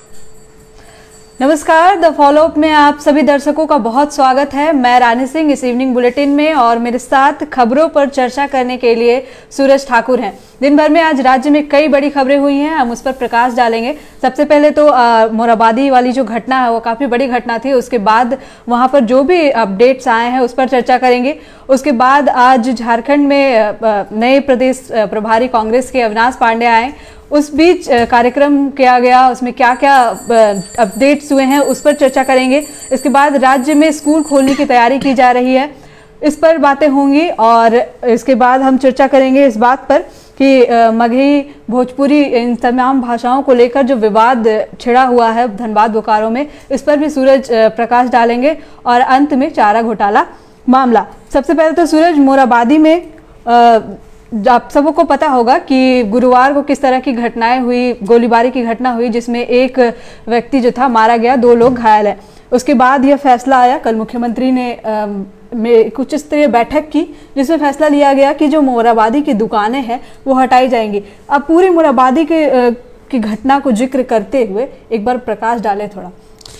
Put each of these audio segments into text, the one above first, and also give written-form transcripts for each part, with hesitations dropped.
नमस्कार, the follow up में आप सभी दर्शकों का बहुत स्वागत है। मैं रानी सिंह इस इवनिंग बुलेटिन में, और मेरे साथ खबरों पर चर्चा करने के लिए सूरज ठाकुर हैं। दिन भर में आज राज्य में कई बड़ी खबरें हुई हैं, हम उस पर प्रकाश डालेंगे। सबसे पहले तो मोराबादी वाली जो घटना है वो काफी बड़ी घटना थी, उसके बाद वहां पर जो भी अपडेट्स आए हैं उस पर चर्चा करेंगे। उसके बाद आज झारखंड में नए प्रदेश प्रभारी कांग्रेस के अविनाश पांडे आए, उस बीच कार्यक्रम किया गया, उसमें क्या क्या अपडेट्स हुए हैं उस पर चर्चा करेंगे। इसके बाद राज्य में स्कूल खोलने की तैयारी की जा रही है, इस पर बातें होंगी। और इसके बाद हम चर्चा करेंगे इस बात पर कि मगही, भोजपुरी, इन तमाम भाषाओं को लेकर जो विवाद छिड़ा हुआ है धनबाद बोकारो में, इस पर भी सूरज प्रकाश डालेंगे। और अंत में चारा घोटाला मामला। सबसे पहले तो सूरज, मोराबादी में आप सबों को पता होगा कि गुरुवार को किस तरह की घटनाएं हुई, गोलीबारी की घटना हुई जिसमें एक व्यक्ति जो था मारा गया, 2 लोग घायल हैं। उसके बाद यह फैसला आया, कल मुख्यमंत्री ने में कुछ स्तरीय बैठक की जिसमें फैसला लिया गया कि जो मोराबादी की दुकानें हैं वो हटाई जाएंगी। अब पूरी मोराबादी की घटना को जिक्र करते हुए एक बार प्रकाश डालें थोड़ा।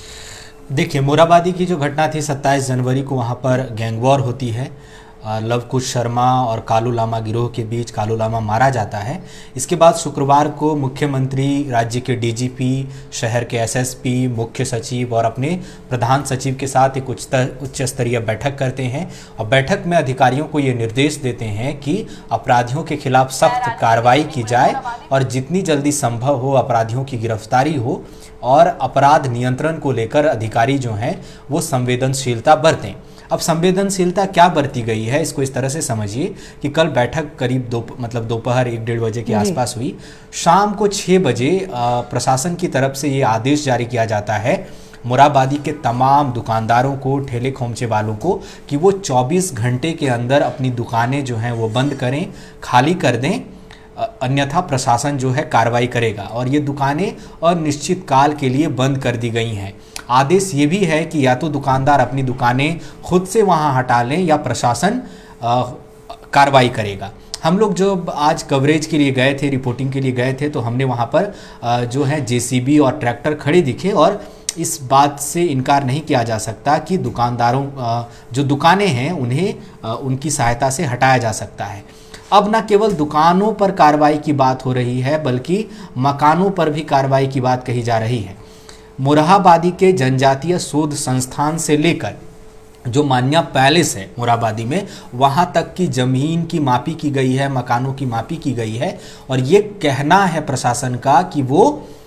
देखिए, मोराबादी की जो घटना थी 27 जनवरी को, वहाँ पर गैंगवॉर होती है। लव कुश शर्मा और कालू लामा गिरोह के बीच कालू लामा मारा जाता है। इसके बाद शुक्रवार को मुख्यमंत्री, राज्य के डीजीपी, शहर के एसएसपी, मुख्य सचिव और अपने प्रधान सचिव के साथ एक उच्च स्तरीय बैठक करते हैं। और बैठक में अधिकारियों को ये निर्देश देते हैं कि अपराधियों के खिलाफ सख्त कार्रवाई की जाए और जितनी जल्दी संभव हो अपराधियों की गिरफ्तारी हो, और अपराध नियंत्रण को लेकर अधिकारी जो हैं वो संवेदनशीलता बरतें। अब संवेदनशीलता क्या बरती गई है, इसको इस तरह से समझिए कि कल बैठक करीब दोपहर 1-1:30 बजे के आसपास हुई। शाम को 6 बजे प्रशासन की तरफ से ये आदेश जारी किया जाता है मोराबादी के तमाम दुकानदारों को, ठेले खोमचे वालों को, कि वो 24 घंटे के अंदर अपनी दुकानें जो हैं वो बंद करें, खाली कर दें, अन्यथा प्रशासन जो है कार्रवाई करेगा। और ये दुकानें अनिश्चित काल के लिए बंद कर दी गई हैं। आदेश ये भी है कि या तो दुकानदार अपनी दुकानें खुद से वहां हटा लें या प्रशासन कार्रवाई करेगा। हम लोग जब आज कवरेज के लिए गए थे, रिपोर्टिंग के लिए गए थे, तो हमने वहां पर जो है जेसीबी और ट्रैक्टर खड़े दिखे, और इस बात से इनकार नहीं किया जा सकता कि दुकानदारों जो दुकानें हैं उन्हें उनकी सहायता से हटाया जा सकता है। अब न केवल दुकानों पर कार्रवाई की बात हो रही है, बल्कि मकानों पर भी कार्रवाई की बात कही जा रही है। मोरहाबादी के जनजातीय शोध संस्थान से लेकर जो मान्या पैलेस है मोराबादी में, वहाँ तक की ज़मीन की मापी की गई है, मकानों की मापी की गई है। और ये कहना है प्रशासन का कि वो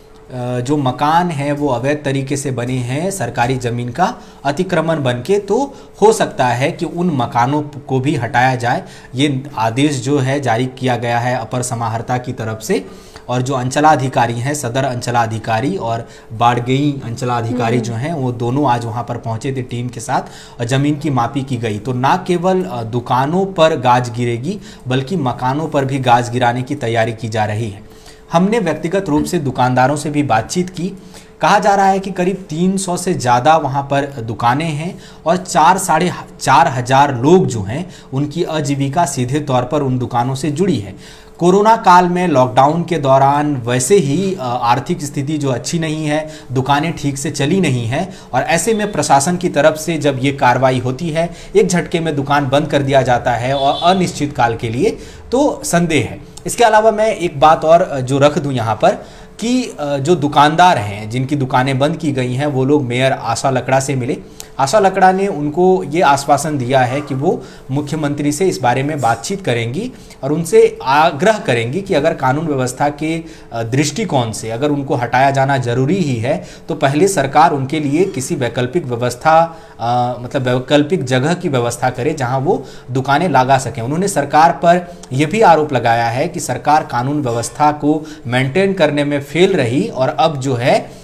जो मकान है वो अवैध तरीके से बने हैं, सरकारी ज़मीन का अतिक्रमण बन के, तो हो सकता है कि उन मकानों को भी हटाया जाए। ये आदेश जो है जारी किया गया है अपर समाहर्ता की तरफ से। और जो अंचलाधिकारी हैं, सदर अंचलाधिकारी और बाड़गई अंचलाधिकारी जो हैं, वो दोनों आज वहाँ पर पहुँचे थे टीम के साथ, और ज़मीन की मापी की गई। तो ना केवल दुकानों पर गाज गिरेगी, बल्कि मकानों पर भी गाज गिराने की तैयारी की जा रही है। हमने व्यक्तिगत रूप से दुकानदारों से भी बातचीत की। कहा जा रहा है कि करीब 300 से ज़्यादा वहाँ पर दुकानें हैं, और 4-4.5 हजार लोग जो हैं उनकी आजीविका सीधे तौर पर उन दुकानों से जुड़ी है। कोरोना काल में, लॉकडाउन के दौरान वैसे ही आर्थिक स्थिति जो अच्छी नहीं है, दुकानें ठीक से चली नहीं है, और ऐसे में प्रशासन की तरफ से जब ये कार्रवाई होती है, एक झटके में दुकान बंद कर दिया जाता है और अनिश्चित काल के लिए, तो संदेह है। इसके अलावा मैं एक बात और जो रख दूं यहाँ पर कि जो दुकानदार हैं जिनकी दुकानें बंद की गई हैं, वो लोग मेयर आशा लकड़ा से मिले। आशा लकड़ा ने उनको ये आश्वासन दिया है कि वो मुख्यमंत्री से इस बारे में बातचीत करेंगी और उनसे आग्रह करेंगी कि अगर कानून व्यवस्था के दृष्टिकोण से अगर उनको हटाया जाना जरूरी ही है, तो पहले सरकार उनके लिए किसी वैकल्पिक व्यवस्था मतलब वैकल्पिक जगह की व्यवस्था करे जहां वो दुकानें लगा सकें। उन्होंने सरकार पर यह भी आरोप लगाया है कि सरकार कानून व्यवस्था को मेंटेन करने में फेल रही, और अब जो है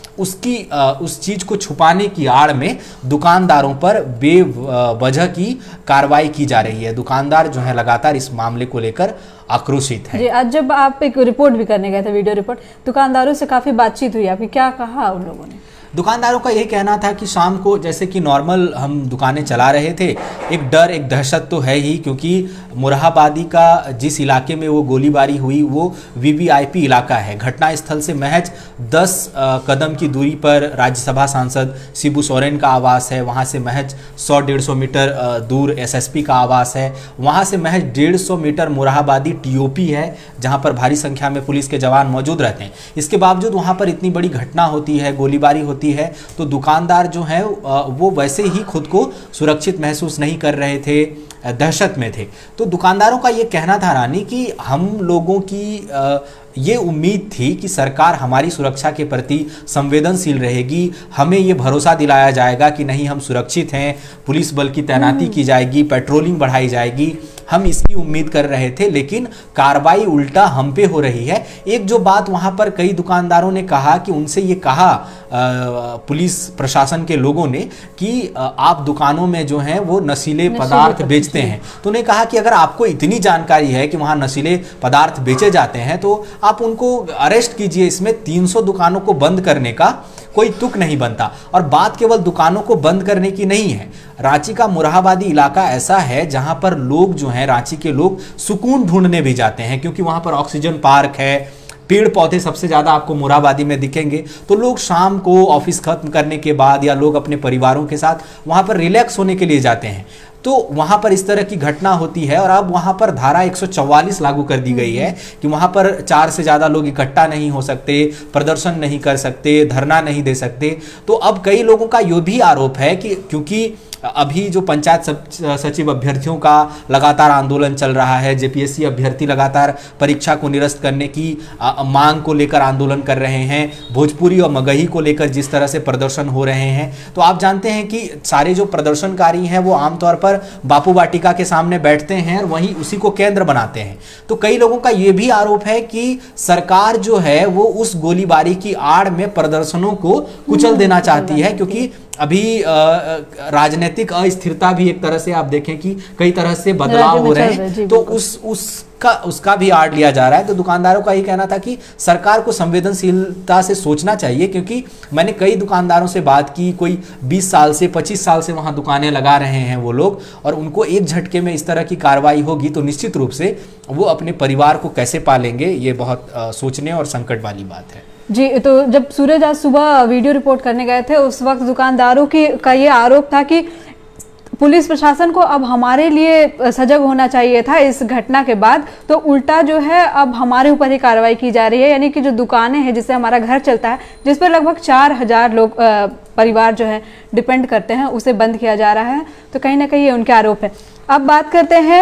उस चीज को छुपाने की आड़ में दुकानदारों पर बेवजह की कार्रवाई की जा रही है। दुकानदार जो है लगातार इस मामले को लेकर आक्रोशित है। जी, आज जब आप एक रिपोर्ट भी करने गए थे, वीडियो रिपोर्ट, दुकानदारों से काफी बातचीत हुई, आपकी क्या कहा उन लोगों ने? दुकानदारों का यही कहना था कि शाम को जैसे कि नॉर्मल हम दुकानें चला रहे थे, एक डर एक दहशत तो है ही, क्योंकि मोरहाबादी का जिस इलाके में वो गोलीबारी हुई वो वीवीआईपी इलाका है। घटनास्थल से महज 10 कदम की दूरी पर राज्यसभा सांसद शिबू सोरेन का आवास है, वहाँ से महज 100-150 मीटर दूर एसएसपी का आवास है, वहाँ से महज 150 मीटर मोरहाबादी टीओपी है जहाँ पर भारी संख्या में पुलिस के जवान मौजूद रहते हैं। इसके बावजूद वहाँ पर इतनी बड़ी घटना होती है, गोलीबारी होती है, तो दुकानदार जो है वो वैसे ही खुद को सुरक्षित महसूस नहीं कर रहे थे, दहशत में थे। तो दुकानदारों का ये कहना था रानी कि हम लोगों की ये उम्मीद थी कि सरकार हमारी सुरक्षा के प्रति संवेदनशील रहेगी, हमें ये भरोसा दिलाया जाएगा कि नहीं हम सुरक्षित हैं, पुलिस बल की तैनाती की जाएगी, पेट्रोलिंग बढ़ाई जाएगी, हम इसकी उम्मीद कर रहे थे, लेकिन कार्रवाई उल्टा हम पे हो रही है। एक जो बात वहाँ पर कई दुकानदारों ने कहा कि उनसे ये कहा पुलिस प्रशासन के लोगों ने कि आप दुकानों में जो हैं वो नशीले पदार्थ बेचते हैं, तो उन्हें कहा कि अगर आपको इतनी जानकारी है कि वहाँ नशीले पदार्थ बेचे जाते हैं तो आप उनको अरेस्ट कीजिए, इसमें 300 दुकानों को बंद करने का कोई तुक नहीं बनता। और बात केवल दुकानों को बंद करने की नहीं है, रांची का मोरहाबादी इलाका ऐसा है जहां पर लोग जो हैं, रांची के लोग सुकून ढूंढने भी जाते हैं, क्योंकि वहां पर ऑक्सीजन पार्क है, पेड़ पौधे सबसे ज़्यादा आपको मोरहाबादी में दिखेंगे। तो लोग शाम को ऑफिस खत्म करने के बाद या लोग अपने परिवारों के साथ वहां पर रिलैक्स होने के लिए जाते हैं, तो वहां पर इस तरह की घटना होती है। और अब वहां पर धारा 144 लागू कर दी गई है कि वहां पर 4 से ज़्यादा लोग इकट्ठा नहीं हो सकते, प्रदर्शन नहीं कर सकते, धरना नहीं दे सकते। तो अब कई लोगों का यह भी आरोप है कि क्योंकि अभी जो पंचायत सचिव अभ्यर्थियों का लगातार आंदोलन चल रहा है, जेपीएससी अभ्यर्थी लगातार परीक्षा को निरस्त करने की मांग को लेकर आंदोलन कर रहे हैं, भोजपुरी और मगही को लेकर जिस तरह से प्रदर्शन हो रहे हैं, तो आप जानते हैं कि सारे जो प्रदर्शनकारी हैं वो आमतौर पर बापू वाटिका के सामने बैठते हैं और वहीं उसी को केंद्र बनाते हैं। तो कई लोगों का ये भी आरोप है कि सरकार जो है वो उस गोलीबारी की आड़ में प्रदर्शनों को कुचल देना चाहती है, क्योंकि अभी राजनीतिक अस्थिरता भी एक तरह से आप देखें कि कई तरह से बदलाव हो रहे हैं, तो उसका भी आड़ लिया जा रहा है। तो दुकानदारों का ये कहना था कि सरकार को संवेदनशीलता से सोचना चाहिए, क्योंकि मैंने कई दुकानदारों से बात की, कोई 20 साल से 25 साल से वहाँ दुकानें लगा रहे हैं वो लोग, और उनको एक झटके में इस तरह की कार्रवाई होगी तो निश्चित रूप से वो अपने परिवार को कैसे पालेंगे, ये बहुत सोचने और संकट वाली बात है। जी, तो जब सूरज आज सुबह वीडियो रिपोर्ट करने गए थे उस वक्त दुकानदारों का ये आरोप था कि पुलिस प्रशासन को अब हमारे लिए सजग होना चाहिए था इस घटना के बाद, तो उल्टा जो है अब हमारे ऊपर ही कार्रवाई की जा रही है। यानी कि जो दुकानें हैं जिससे हमारा घर चलता है, जिस पर लगभग 4000 लोग परिवार जो है डिपेंड करते हैं, उसे बंद किया जा रहा है। तो कहीं ना कहीं ये उनके आरोप है। अब बात करते हैं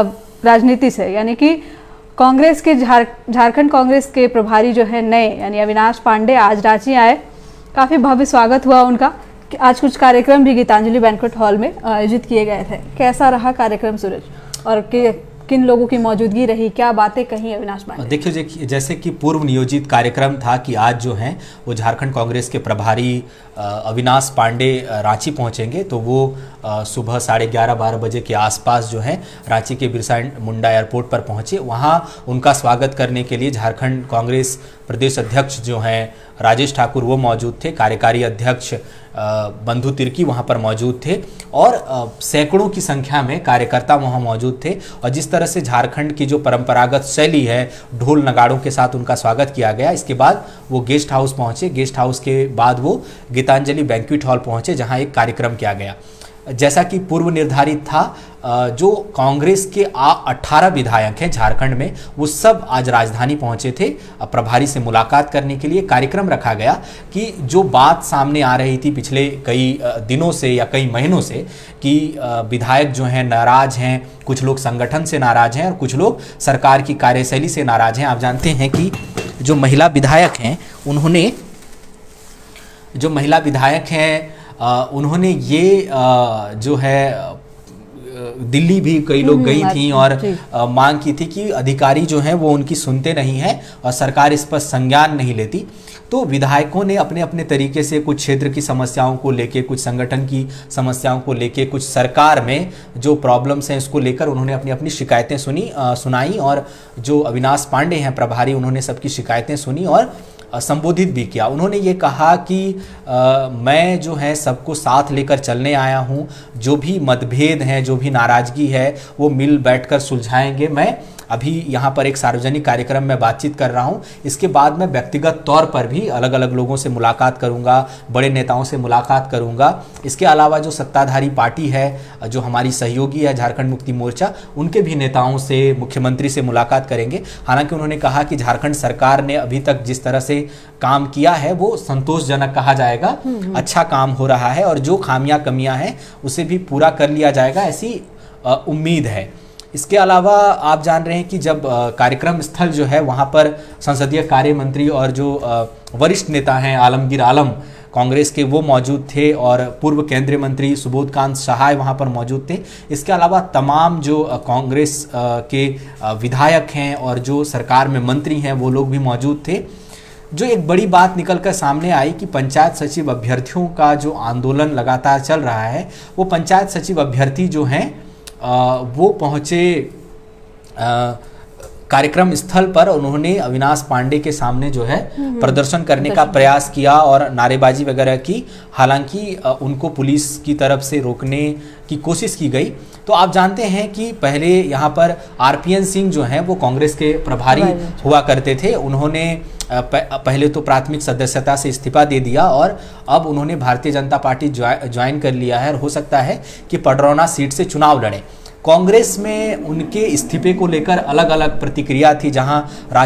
राजनीति से, यानी कि कांग्रेस के झारखंड कांग्रेस के प्रभारी जो है नए, यानी अविनाश पांडे आज रांची आए। काफ़ी भव्य स्वागत हुआ उनका। आज कुछ कार्यक्रम भी गीतांजलि बैंक्वेट हॉल में आयोजित किए गए थे। कैसा रहा कार्यक्रम सूरज, और किन लोगों की मौजूदगी रही, क्या बातें कही अविनाश पांडे? देखिए, जैसे कि पूर्व नियोजित कार्यक्रम था कि आज जो हैं वो झारखंड कांग्रेस के प्रभारी अविनाश पांडे रांची पहुंचेंगे, तो वो सुबह 11:30-12 बजे के आसपास जो है रांची के बिरसा मुंडा एयरपोर्ट पर पहुंचे। वहां उनका स्वागत करने के लिए झारखंड कांग्रेस प्रदेश अध्यक्ष जो हैं राजेश ठाकुर वो मौजूद थे, कार्यकारी अध्यक्ष बंधु तिर्की वहाँ पर मौजूद थे, और सैकड़ों की संख्या में कार्यकर्ता वहाँ मौजूद थे। और जिस तरह से झारखंड की जो परंपरागत शैली है, ढोल नगाड़ों के साथ उनका स्वागत किया गया। इसके बाद वो गेस्ट हाउस पहुँचे, गेस्ट हाउस के बाद वो गीतांजलि बैंक्वेट हॉल पहुँचे, जहाँ एक कार्यक्रम किया गया। जैसा कि पूर्व निर्धारित था, जो कांग्रेस के 18 विधायक हैं झारखंड में, वो सब आज राजधानी पहुंचे थे प्रभारी से मुलाकात करने के लिए। कार्यक्रम रखा गया कि जो बात सामने आ रही थी पिछले कई दिनों से या कई महीनों से कि विधायक जो हैं नाराज हैं, कुछ लोग संगठन से नाराज हैं और कुछ लोग सरकार की कार्यशैली से नाराज हैं। आप जानते हैं कि जो महिला विधायक हैं उन्होंने ये जो है दिल्ली भी कई लोग गई थी और मांग की थी कि अधिकारी जो हैं वो उनकी सुनते नहीं हैं और सरकार इस पर संज्ञान नहीं लेती। तो विधायकों ने अपने अपने तरीके से कुछ क्षेत्र की समस्याओं को लेके, कुछ संगठन की समस्याओं को लेके, कुछ सरकार में जो प्रॉब्लम्स हैं इसको लेकर उन्होंने अपनी अपनी शिकायतें सुनाई। और जो अविनाश पांडे हैं प्रभारी, उन्होंने सबकी शिकायतें सुनी और संबोधित भी किया। उन्होंने ये कहा कि मैं जो है सबको साथ लेकर चलने आया हूँ, जो भी मतभेद हैं, जो भी नाराज़गी है वो मिल बैठकर सुलझाएंगे। मैं अभी यहाँ पर एक सार्वजनिक कार्यक्रम में बातचीत कर रहा हूँ, इसके बाद मैं व्यक्तिगत तौर पर भी अलग अलग लोगों से मुलाकात करूँगा, बड़े नेताओं से मुलाकात करूँगा। इसके अलावा जो सत्ताधारी पार्टी है, जो हमारी सहयोगी है झारखंड मुक्ति मोर्चा, उनके भी नेताओं से, मुख्यमंत्री से मुलाकात करेंगे। हालांकि उन्होंने कहा कि झारखंड सरकार ने अभी तक जिस तरह से काम किया है वो संतोषजनक कहा जाएगा, अच्छा काम हो रहा है और जो खामियां कमियां हैं उसे भी पूरा कर लिया जाएगा, ऐसी उम्मीद है। इसके अलावा आप जान रहे हैं कि जब कार्यक्रम स्थल जो है वहाँ पर संसदीय कार्य मंत्री और जो वरिष्ठ नेता हैं आलमगीर आलम कांग्रेस के, वो मौजूद थे और पूर्व केंद्रीय मंत्री सुबोधकांत सहाय वहाँ पर मौजूद थे। इसके अलावा तमाम जो कांग्रेस के विधायक हैं और जो सरकार में मंत्री हैं वो लोग भी मौजूद थे। जो एक बड़ी बात निकलकर सामने आई कि पंचायत सचिव अभ्यर्थियों का जो आंदोलन लगातार चल रहा है, वो पंचायत सचिव अभ्यर्थी जो हैं वो पहुँचे कार्यक्रम स्थल पर। उन्होंने अविनाश पांडे के सामने जो है प्रदर्शन करने का प्रयास किया और नारेबाजी वगैरह की। हालांकि उनको पुलिस की तरफ से रोकने की कोशिश की गई। तो आप जानते हैं कि पहले यहाँ पर आरपीएन सिंह जो हैं वो कांग्रेस के प्रभारी हुआ करते थे। उन्होंने पहले तो प्राथमिक सदस्यता से इस्तीफा दे दिया और अब उन्होंने भारतीय जनता पार्टी ज्वाइन कर लिया है और हो सकता है कि पडरौना सीट से चुनाव लड़ें। कांग्रेस में उनके इस्तीफे को लेकर अलग अलग प्रतिक्रिया थी, जहां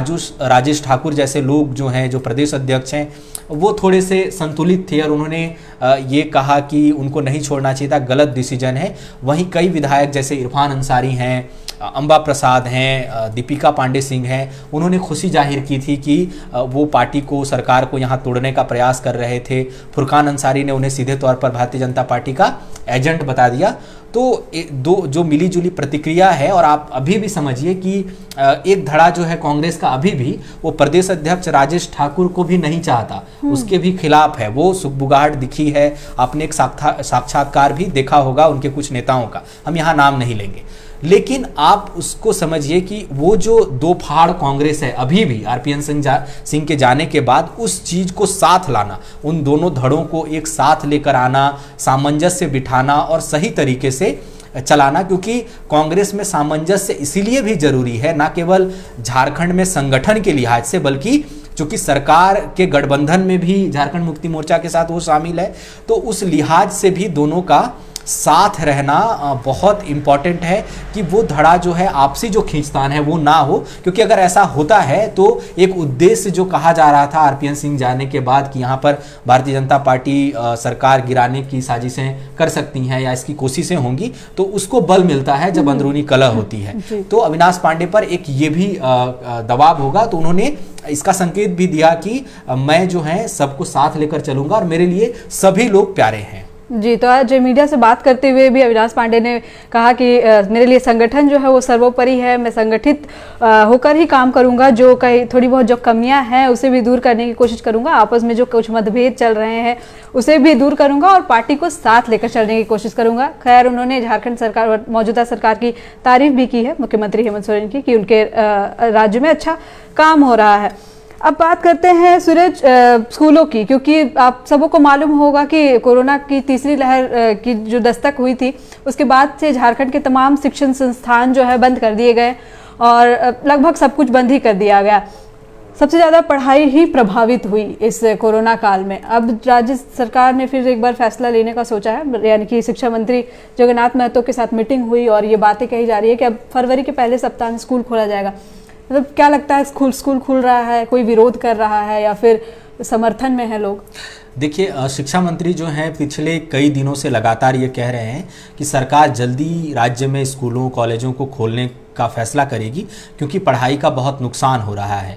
राजेश ठाकुर जैसे लोग जो हैं, जो प्रदेश अध्यक्ष हैं, वो थोड़े से संतुलित थे और उन्होंने ये कहा कि उनको नहीं छोड़ना चाहिए था, गलत डिसीजन है। वहीं कई विधायक जैसे इरफान अंसारी हैं, अंबा प्रसाद हैं, दीपिका पांडे सिंह हैं, उन्होंने खुशी जाहिर की थी कि वो पार्टी को, सरकार को यहाँ तोड़ने का प्रयास कर रहे थे। फुरकान अंसारी ने उन्हें सीधे तौर पर भारतीय जनता पार्टी का एजेंट बता दिया। तो दो जो मिली जुली प्रतिक्रिया है, और आप अभी भी समझिए कि एक धड़ा जो है कांग्रेस का अभी भी वो प्रदेश अध्यक्ष राजेश ठाकुर को भी नहीं चाहता, उसके भी खिलाफ है। वो सुखबुगाहट दिखी है, आपने एक साक्षात्कार भी देखा होगा उनके कुछ नेताओं का, हम यहाँ नाम नहीं लेंगे। लेकिन आप उसको समझिए कि वो जो दो फाड़ कांग्रेस है अभी भी आरपीएन सिंह के जाने के बाद, उस चीज को साथ लाना, उन दोनों धड़ों को एक साथ लेकर आना, सामंजस्य बिठाना और सही तरीके से चलाना, क्योंकि कांग्रेस में सामंजस्य इसीलिए भी जरूरी है, ना केवल झारखंड में संगठन के लिहाज से, बल्कि चूंकि सरकार के गठबंधन में भी झारखंड मुक्ति मोर्चा के साथ वो शामिल है, तो उस लिहाज से भी दोनों का साथ रहना बहुत इम्पॉर्टेंट है कि वो धड़ा जो है, आपसी जो खींचतान है वो ना हो। क्योंकि अगर ऐसा होता है तो एक उद्देश्य जो कहा जा रहा था आरपीएन सिंह जाने के बाद कि यहाँ पर भारतीय जनता पार्टी सरकार गिराने की साजिशें कर सकती हैं या इसकी कोशिशें होंगी, तो उसको बल मिलता है जब अंदरूनी कलह होती है। तो अविनाश पांडे पर एक ये भी दबाव होगा, तो उन्होंने इसका संकेत भी दिया कि मैं जो है सबको साथ लेकर चलूंगा और मेरे लिए सभी लोग प्यारे हैं। जी, तो आज मीडिया से बात करते हुए भी अविनाश पांडे ने कहा कि मेरे लिए संगठन जो है वो सर्वोपरि है, मैं संगठित होकर ही काम करूंगा, जो कहीं थोड़ी बहुत जो कमियां हैं उसे भी दूर करने की कोशिश करूंगा, आपस में जो कुछ मतभेद चल रहे हैं उसे भी दूर करूंगा और पार्टी को साथ लेकर चलने की कोशिश करूंगा। खैर, उन्होंने झारखंड सरकार, मौजूदा सरकार की तारीफ भी की है, मुख्यमंत्री हेमंत सोरेन की, कि उनके राज्य में अच्छा काम हो रहा है। अब बात करते हैं सूरज स्कूलों की, क्योंकि आप सबों को मालूम होगा कि कोरोना की तीसरी लहर की जो दस्तक हुई थी, उसके बाद से झारखंड के तमाम शिक्षण संस्थान जो है बंद कर दिए गए और लगभग सब कुछ बंद ही कर दिया गया। सबसे ज़्यादा पढ़ाई ही प्रभावित हुई इस कोरोना काल में। अब राज्य सरकार ने फिर एक बार फैसला लेने का सोचा है, यानी कि शिक्षा मंत्री जगन्नाथ महतो के साथ मीटिंग हुई और ये बातें कही जा रही है कि अब फरवरी के पहले सप्ताह में स्कूल खोला जाएगा। मतलब क्या लगता है, स्कूल खुल रहा है, कोई विरोध कर रहा है या फिर समर्थन में है लोग? देखिए, शिक्षा मंत्री जो हैं पिछले कई दिनों से लगातार ये कह रहे हैं कि सरकार जल्दी राज्य में स्कूलों कॉलेजों को खोलने का फैसला करेगी, क्योंकि पढ़ाई का बहुत नुकसान हो रहा है।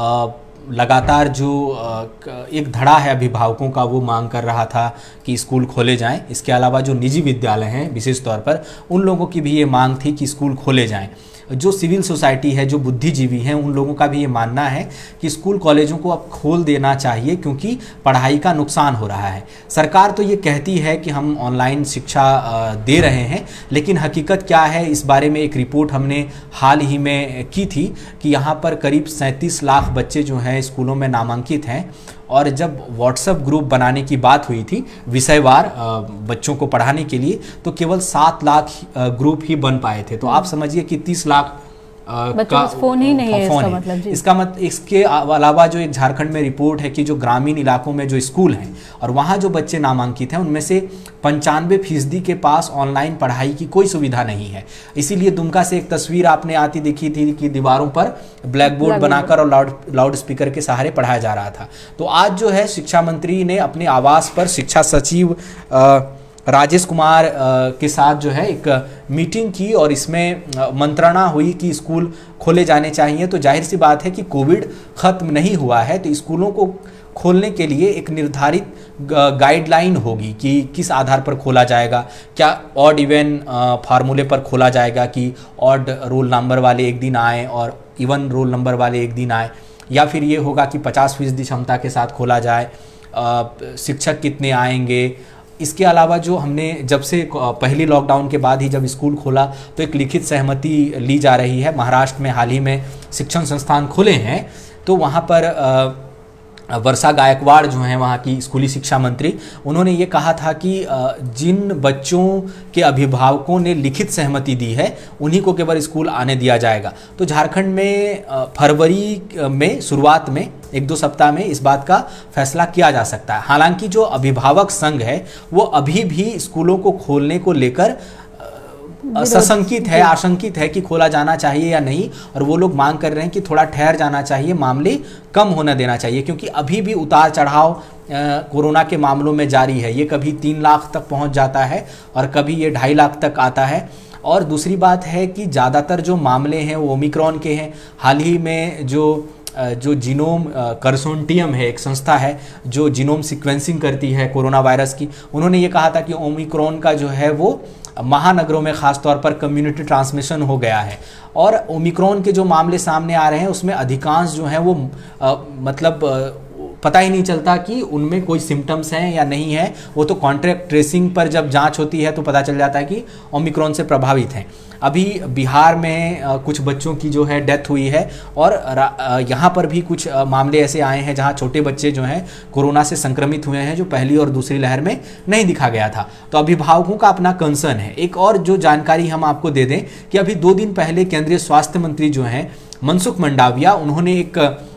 लगातार जो एक धड़ा है अभिभावकों का, वो मांग कर रहा था कि स्कूल खोले जाएं। इसके अलावा जो निजी विद्यालय हैं विशेष तौर पर, उन लोगों की भी ये मांग थी कि स्कूल खोले जाएं। जो सिविल सोसाइटी है, जो बुद्धिजीवी हैं, उन लोगों का भी ये मानना है कि स्कूल कॉलेजों को अब खोल देना चाहिए क्योंकि पढ़ाई का नुकसान हो रहा है। सरकार तो ये कहती है कि हम ऑनलाइन शिक्षा दे रहे हैं, लेकिन हकीकत क्या है इस बारे में एक रिपोर्ट हमने हाल ही में की थी कि यहाँ पर करीब 37 लाख बच्चे जो हैं स्कूलों में नामांकित हैं, और जब व्हाट्सएप ग्रुप बनाने की बात हुई थी विषयवार बच्चों को पढ़ाने के लिए, तो केवल 7 लाख ग्रुप ही बन पाए थे। तो आप समझिए कि 30 लाख का फोन ही नहीं है इसका मतलब जी। इसके अलावा जो एक झारखंड में रिपोर्ट है कि जो ग्रामीण इलाकों में जो स्कूल हैं और वहाँ जो बच्चे नामांकित हैं उनमें से 95% के पास ऑनलाइन पढ़ाई की कोई सुविधा नहीं है। इसीलिए दुमका से एक तस्वीर आपने आती दिखी थी कि दीवारों पर ब्लैक बोर्ड बनाकर और लाउड स्पीकर के सहारे पढ़ाया जा रहा था। तो आज जो है शिक्षा मंत्री ने अपने आवास पर शिक्षा सचिव राजेश कुमार के साथ जो है एक मीटिंग की और इसमें मंत्रणा हुई कि स्कूल खोले जाने चाहिए। तो जाहिर सी बात है कि कोविड ख़त्म नहीं हुआ है, तो स्कूलों को खोलने के लिए एक निर्धारित गाइडलाइन होगी कि किस आधार पर खोला जाएगा। क्या ऑड इवन फार्मूले पर खोला जाएगा कि ऑड रोल नंबर वाले एक दिन आए और इवन रोल नंबर वाले एक दिन आए, या फिर ये होगा कि 50% क्षमता के साथ खोला जाए, शिक्षक कितने आएंगे। इसके अलावा जो हमने जब से पहली लॉकडाउन के बाद ही जब स्कूल खोला तो एक लिखित सहमति ली जा रही है। महाराष्ट्र में हाल ही में शिक्षण संस्थान खुले हैं, तो वहाँ पर वर्षा गायकवाड़ जो हैं वहाँ की स्कूली शिक्षा मंत्री, उन्होंने ये कहा था कि जिन बच्चों के अभिभावकों ने लिखित सहमति दी है उन्हीं को केवल स्कूल आने दिया जाएगा। तो झारखंड में फरवरी में शुरुआत में 1-2 सप्ताह में इस बात का फैसला किया जा सकता है। हालांकि जो अभिभावक संघ है वो अभी भी स्कूलों को खोलने को लेकर सशंकित है, आशंकित है कि खोला जाना चाहिए या नहीं, और वो लोग मांग कर रहे हैं कि थोड़ा ठहर जाना चाहिए, मामले कम होने देना चाहिए, क्योंकि अभी भी उतार चढ़ाव कोरोना के मामलों में जारी है। ये कभी 3 लाख तक पहुंच जाता है और कभी ये 2.5 लाख तक आता है। और दूसरी बात है कि ज़्यादातर जो मामले हैं वो ओमिक्रॉन के हैं। हाल ही में जो जीनोम कंसोर्टियम है, एक संस्था है जो जीनोम सीक्वेंसिंग करती है कोरोना वायरस की, उन्होंने ये कहा था कि ओमिक्रॉन का जो है वो महानगरों में खास तौर पर कम्युनिटी ट्रांसमिशन हो गया है। और ओमिक्रॉन के जो मामले सामने आ रहे हैं उसमें अधिकांश जो है वो पता ही नहीं चलता कि उनमें कोई सिम्टम्स हैं या नहीं है। वो तो कॉन्ट्रैक्ट ट्रेसिंग पर जब जांच होती है तो पता चल जाता है कि ओमिक्रॉन से प्रभावित हैं। अभी बिहार में कुछ बच्चों की जो है डेथ हुई है, और यहाँ पर भी कुछ मामले ऐसे आए हैं जहाँ छोटे बच्चे जो हैं कोरोना से संक्रमित हुए हैं, जो पहली और दूसरी लहर में नहीं दिखा गया था। तो अभिभावकों का अपना कंसर्न है। एक और जो जानकारी हम आपको दे दें कि अभी 2 दिन पहले केंद्रीय स्वास्थ्य मंत्री जो हैं मनसुख मंडाविया, उन्होंने एक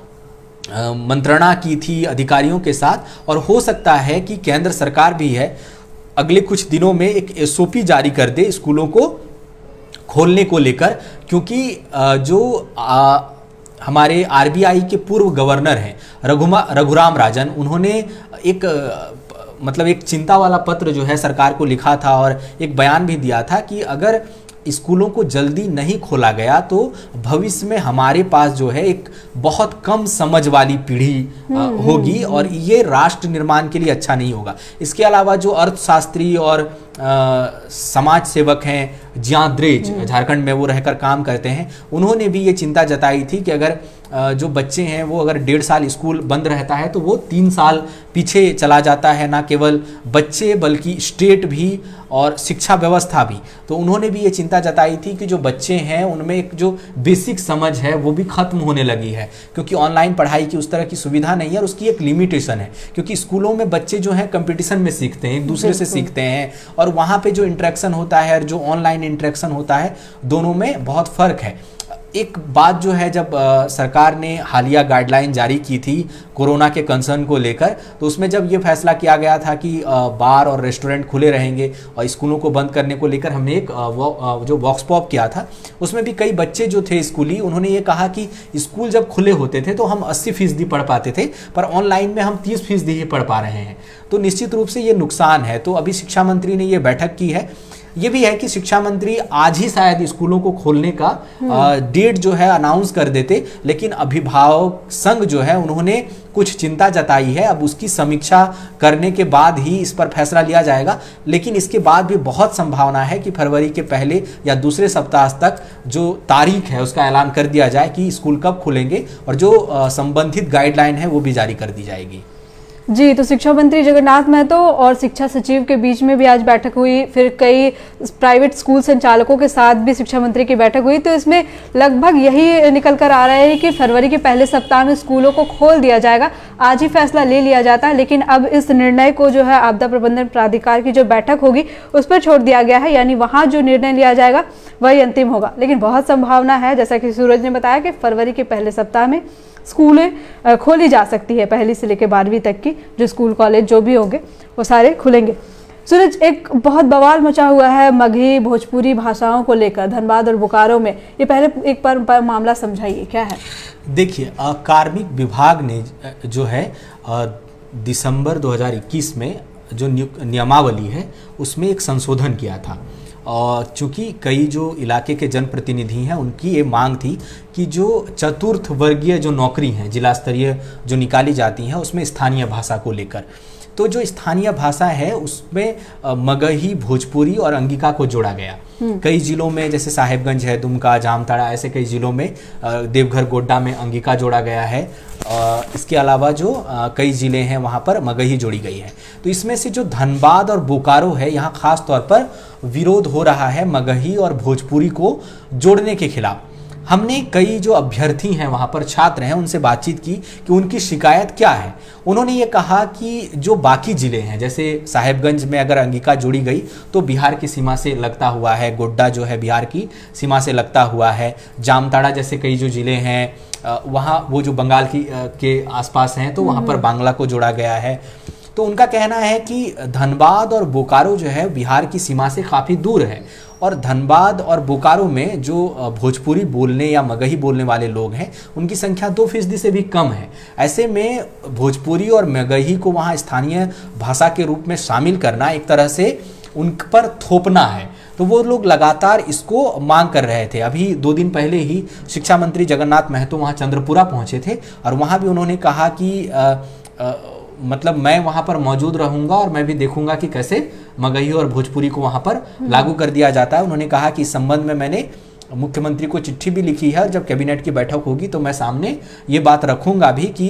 मंत्रणा की थी अधिकारियों के साथ, और हो सकता है कि केंद्र सरकार भी है अगले कुछ दिनों में एक SOP जारी कर दे स्कूलों को खोलने को लेकर, क्योंकि जो हमारे RBI के पूर्व गवर्नर हैं रघुराम राजन, उन्होंने एक चिंता वाला पत्र जो है सरकार को लिखा था और एक बयान भी दिया था कि अगर स्कूलों को जल्दी नहीं खोला गया तो भविष्य में हमारे पास जो है एक बहुत कम समझ वाली पीढ़ी होगी, और ये राष्ट्र निर्माण के लिए अच्छा नहीं होगा। इसके अलावा जो अर्थशास्त्री और समाज सेवक हैं जियाद्रेज, झारखंड में वो रहकर काम करते हैं, उन्होंने भी ये चिंता जताई थी कि अगर जो बच्चे हैं वो अगर 1.5 साल स्कूल बंद रहता है तो वो 3 साल पीछे चला जाता है, ना केवल बच्चे बल्कि स्टेट भी और शिक्षा व्यवस्था भी। तो उन्होंने भी ये चिंता जताई थी कि जो बच्चे हैं उनमें एक जो बेसिक समझ है वो भी खत्म होने लगी है, क्योंकि ऑनलाइन पढ़ाई की उस तरह की सुविधा नहीं है और उसकी एक लिमिटेशन है। क्योंकि स्कूलों में बच्चे जो हैं कंपटीशन में सीखते हैं, एक दूसरे से सीखते हैं, और वहाँ पे जो इंटरेक्शन होता है और जो ऑनलाइन इंटरेक्शन होता है दोनों में बहुत फ़र्क है। एक बात जो है, जब सरकार ने हालिया गाइडलाइन जारी की थी कोरोना के कंसर्न को लेकर, तो उसमें जब ये फैसला किया गया था कि बार और रेस्टोरेंट खुले रहेंगे और स्कूलों को बंद करने को लेकर हमने एक जो वॉक्स पॉप किया था, उसमें भी कई बच्चे जो थे स्कूली, उन्होंने ये कहा कि स्कूल जब खुले होते थे तो हम 80% पढ़ पाते थे, पर ऑनलाइन में हम 30% ही पढ़ पा रहे हैं। तो निश्चित रूप से ये नुकसान है। तो अभी शिक्षा मंत्री ने ये बैठक की है। ये भी है कि शिक्षा मंत्री आज ही शायद स्कूलों को खोलने का डेट जो है अनाउंस कर देते, लेकिन अभिभावक संघ जो है उन्होंने कुछ चिंता जताई है। अब उसकी समीक्षा करने के बाद ही इस पर फैसला लिया जाएगा, लेकिन इसके बाद भी बहुत संभावना है कि फरवरी के पहले या दूसरे सप्ताह तक जो तारीख है उसका ऐलान कर दिया जाए कि स्कूल कब खुलेंगे, और जो संबंधित गाइडलाइन है वो भी जारी कर दी जाएगी। जी, तो शिक्षा मंत्री जगन्नाथ महतो और शिक्षा सचिव के बीच में भी आज बैठक हुई, फिर कई प्राइवेट स्कूल संचालकों के साथ भी शिक्षा मंत्री की बैठक हुई। तो इसमें लगभग यही निकल कर आ रहा है कि फरवरी के पहले सप्ताह में स्कूलों को खोल दिया जाएगा। आज ही फैसला ले लिया जाता है, लेकिन अब इस निर्णय को जो है आपदा प्रबंधन प्राधिकार की जो बैठक होगी उस पर छोड़ दिया गया है, यानी वहाँ जो निर्णय लिया जाएगा वही अंतिम होगा। लेकिन बहुत संभावना है, जैसा कि सूरज ने बताया, कि फरवरी के पहले सप्ताह में स्कूलें खोली जा सकती है। पहली से लेकर 12वीं तक की जो स्कूल कॉलेज जो भी होंगे वो सारे खुलेंगे। सूरज, एक बहुत बवाल मचा हुआ है मगही भोजपुरी भाषाओं को लेकर धनबाद और बोकारो में। ये पहले एक पर मामला समझाइए, क्या है? देखिए, कार्मिक विभाग ने जो है दिसंबर 2021 में जो नियमावली है उसमें एक संशोधन किया था। और चूँकि कई जो इलाके के जनप्रतिनिधि हैं उनकी ये मांग थी कि जो चतुर्थ वर्गीय जो नौकरी हैं जिला स्तरीय जो निकाली जाती हैं उसमें स्थानीय भाषा को लेकर, तो जो स्थानीय भाषा है उसमें मगही, भोजपुरी और अंगिका को जोड़ा गया। कई जिलों में जैसे साहेबगंज है, दुमका, जामताड़ा, ऐसे कई जिलों में, देवघर, गोड्डा में अंगिका जोड़ा गया है। इसके अलावा जो कई ज़िले हैं वहाँ पर मगही जोड़ी गई है। तो इसमें से जो धनबाद और बोकारो है, यहाँ खास तौर पर विरोध हो रहा है मगही और भोजपुरी को जोड़ने के खिलाफ। हमने कई जो अभ्यर्थी हैं वहाँ पर, छात्र हैं, उनसे बातचीत की कि उनकी शिकायत क्या है। उन्होंने ये कहा कि जो बाकी ज़िले हैं, जैसे साहेबगंज में अगर अंगिका जोड़ी गई तो बिहार की सीमा से लगता हुआ है, गोड्डा जो है बिहार की सीमा से लगता हुआ है, जामताड़ा जैसे कई जो ज़िले हैं वहाँ वो जो बंगाल के आसपास हैं तो वहाँ पर बांग्ला को जोड़ा गया है। तो उनका कहना है कि धनबाद और बोकारो जो है बिहार की सीमा से काफ़ी दूर है, और धनबाद और बोकारो में जो भोजपुरी बोलने या मगही बोलने वाले लोग हैं उनकी संख्या 2% से भी कम है। ऐसे में भोजपुरी और मगही को वहाँ स्थानीय भाषा के रूप में शामिल करना एक तरह से उन पर थोपना है। तो वो लोग लगातार इसको मांग कर रहे थे। अभी 2 दिन पहले ही शिक्षा मंत्री जगन्नाथ महतो वहाँ चंद्रपुरा पहुँचे थे और वहाँ भी उन्होंने कहा कि मतलब मैं वहाँ पर मौजूद रहूँगा और मैं भी देखूँगा कि कैसे मगही और भोजपुरी को वहाँ पर लागू कर दिया जाता है। उन्होंने कहा कि इस संबंध में मैंने मुख्यमंत्री को चिट्ठी भी लिखी है, जब कैबिनेट की बैठक होगी तो मैं सामने ये बात रखूँगा भी कि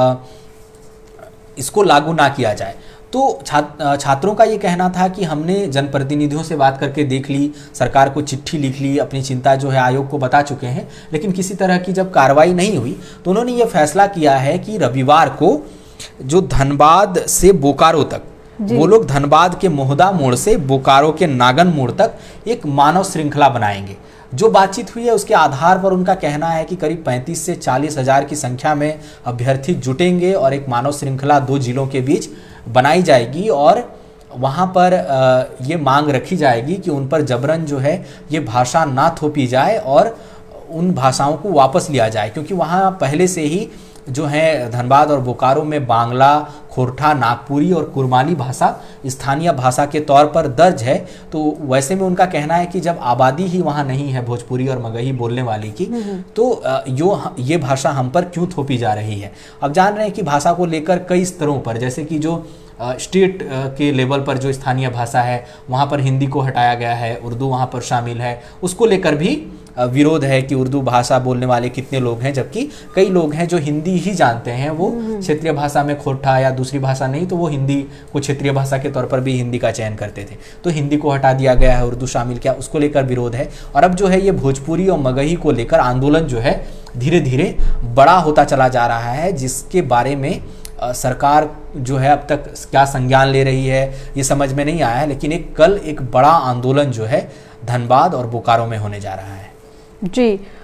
इसको लागू ना किया जाए। तो छात्रों का ये कहना था कि हमने जनप्रतिनिधियों से बात करके देख ली, सरकार को चिट्ठी लिख ली, अपनी चिंता जो है आयोग को बता चुके हैं, लेकिन किसी तरह की जब कार्रवाई नहीं हुई तो उन्होंने ये फैसला किया है कि रविवार को जो धनबाद से बोकारो तक, वो लोग धनबाद के मोहदा मोड़ से बोकारो के नागन मोड़ तक एक मानव श्रृंखला बनाएंगे। जो बातचीत हुई है उसके आधार पर उनका कहना है कि करीब 35 से 40 हज़ार की संख्या में अभ्यर्थी जुटेंगे और एक मानव श्रृंखला 2 जिलों के बीच बनाई जाएगी और वहाँ पर ये मांग रखी जाएगी कि उन पर जबरन जो है ये भाषा ना थोपी जाए और उन भाषाओं को वापस लिया जाए, क्योंकि वहाँ पहले से ही जो है धनबाद और बोकारो में बांग्ला, खोरठा, नागपुरी और कुरमाली भाषा स्थानीय भाषा के तौर पर दर्ज है। तो वैसे में उनका कहना है कि जब आबादी ही वहाँ नहीं है भोजपुरी और मगही बोलने वाली की, तो ये भाषा हम पर क्यों थोपी जा रही है। अब जान रहे हैं कि भाषा को लेकर कई स्तरों पर, जैसे कि जो स्टेट के लेवल पर जो स्थानीय भाषा है वहाँ पर हिंदी को हटाया गया है, उर्दू वहाँ पर शामिल है, उसको लेकर भी विरोध है कि उर्दू भाषा बोलने वाले कितने लोग हैं, जबकि कई लोग हैं जो हिंदी ही जानते हैं, वो क्षेत्रीय भाषा में खोरठा या दूसरी भाषा नहीं तो वो हिंदी को क्षेत्रीय भाषा के तौर पर भी हिंदी का चयन करते थे। तो हिंदी को हटा दिया गया है, उर्दू शामिल किया, उसको लेकर विरोध है। और अब जो है ये भोजपुरी और मगही को लेकर आंदोलन जो है धीरे धीरे बड़ा होता चला जा रहा है, जिसके बारे में सरकार जो है अब तक क्या संज्ञान ले रही है ये समझ में नहीं आया है। लेकिन कल एक बड़ा आंदोलन जो है धनबाद और बोकारो में होने जा रहा है। जी,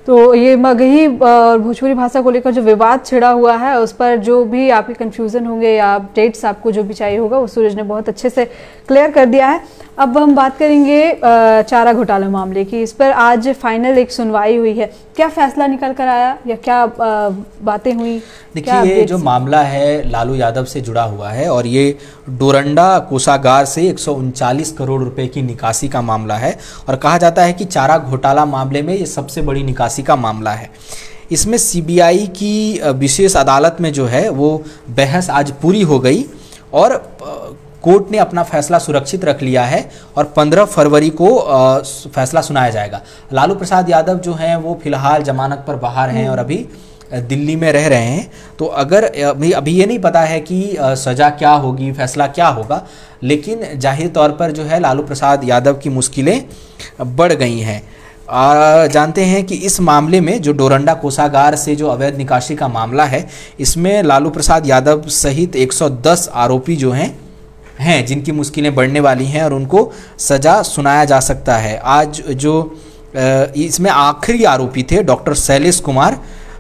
तो ये मगही और भोजपुरी भाषा को लेकर जो विवाद छिड़ा हुआ है उस पर जो भी आपके कंफ्यूजन होंगे या अपडेट्स आपको जो भी चाहिए होगा वो सूरज ने बहुत अच्छे से क्लियर कर दिया है। अब हम बात करेंगे चारा घोटाला मामले की। इस पर आज फाइनल एक सुनवाई हुई है, क्या फैसला निकल कर आया या क्या बातें हुई? देखिए, ये जो मामला है लालू यादव से जुड़ा हुआ है और ये डोरंडा कोषागार से 139 करोड़ रुपए की निकासी का मामला है और कहा जाता है कि चारा घोटाला मामले में ये सबसे बड़ी निकासी का मामला है। इसमें सीबीआई की विशेष अदालत में जो है वो बहस आज पूरी हो गई और कोर्ट ने अपना फैसला सुरक्षित रख लिया है और 15 फरवरी को फैसला सुनाया जाएगा। लालू प्रसाद यादव जो हैं वो फिलहाल जमानत पर बाहर हैं और अभी दिल्ली में रह रहे हैं। तो अगर अभी ये नहीं पता है कि सज़ा क्या होगी, फैसला क्या होगा, लेकिन जाहिर तौर पर जो है लालू प्रसाद यादव की मुश्किलें बढ़ गई हैं। जानते हैं कि इस मामले में जो डोरंडा कोषागार से जो अवैध निकासी का मामला है, इसमें लालू प्रसाद यादव सहित 110 आरोपी जो हैं जिनकी मुश्किलें बढ़ने वाली हैं और उनको सज़ा सुनाया जा सकता है। आज जो इसमें आखिरी आरोपी थे डॉक्टर शैलेश कुमार,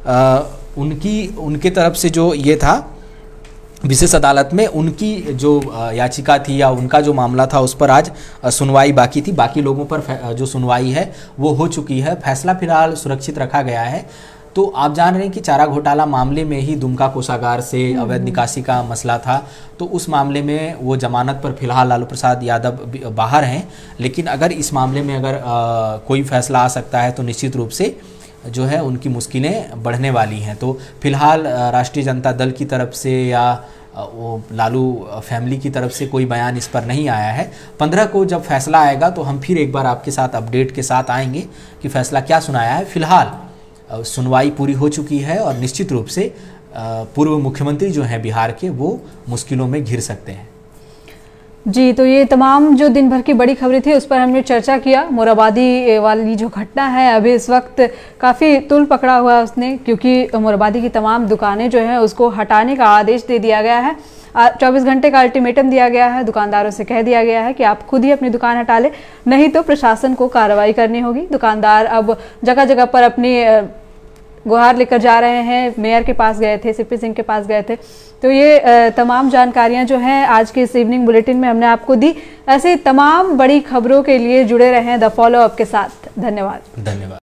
उनके तरफ से जो ये था विशेष अदालत में उनकी जो याचिका थी या उनका जो मामला था उस पर आज सुनवाई बाकी थी। बाकी लोगों पर जो सुनवाई है वो हो चुकी है, फैसला फिलहाल सुरक्षित रखा गया है। तो आप जान रहे हैं कि चारा घोटाला मामले में ही दुमका कोषागार से अवैध निकासी का मसला था, तो उस मामले में वो जमानत पर फिलहाल लालू प्रसाद यादव बाहर हैं। लेकिन अगर इस मामले में अगर कोई फैसला आ सकता है तो निश्चित रूप से जो है उनकी मुश्किलें बढ़ने वाली हैं। तो फिलहाल राष्ट्रीय जनता दल की तरफ से या वो लालू फैमिली की तरफ से कोई बयान इस पर नहीं आया है। 15 को जब फैसला आएगा तो हम फिर एक बार आपके साथ अपडेट के साथ आएंगे कि फैसला क्या सुनाया है। फिलहाल सुनवाई पूरी हो चुकी है और निश्चित रूप से पूर्व मुख्यमंत्री जो हैं बिहार के वो मुश्किलों में घिर सकते हैं। जी, तो ये तमाम जो दिन भर की बड़ी खबरें थी उस पर हमने चर्चा किया। मोराबादी वाली जो घटना है अभी इस वक्त काफ़ी तुल पकड़ा हुआ है उसने, क्योंकि मोराबादी की तमाम दुकानें जो हैं उसको हटाने का आदेश दे दिया गया है। 24 घंटे का अल्टीमेटम दिया गया है, दुकानदारों से कह दिया गया है कि आप खुद ही अपनी दुकान हटा लें, नहीं तो प्रशासन को कार्रवाई करनी होगी। दुकानदार अब जगह जगह पर अपनी गुहार लेकर जा रहे हैं, मेयर के पास गए थे, सीपी सिंह के पास गए थे। तो ये तमाम जानकारियां जो हैं आज के इस इवनिंग बुलेटिन में हमने आपको दी। ऐसे तमाम बड़ी खबरों के लिए जुड़े रहें द फॉलो अप के साथ। धन्यवाद।